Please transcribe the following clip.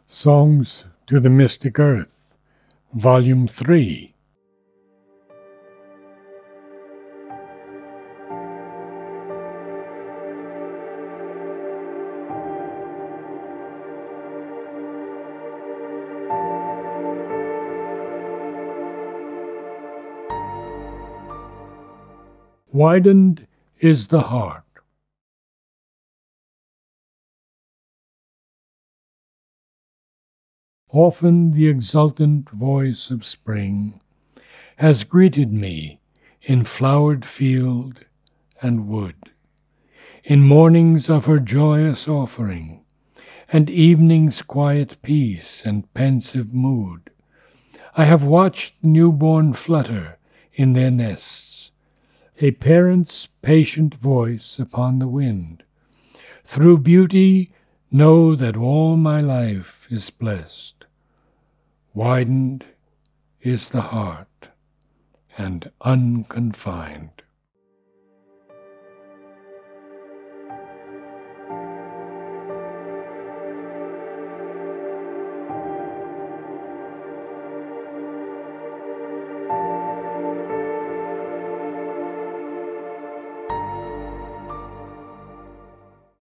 Songs to the Mystic Earth, Volume 3. Widened is the heart. Often the exultant voice of spring has greeted me in flowered field and wood, in mornings of her joyous offering, and evening's quiet peace and pensive mood. I have watched newborn flutter in their nests, a parent's patient voice upon the wind. Through beauty, know that all my life is blessed. Widened is the heart and unconfined.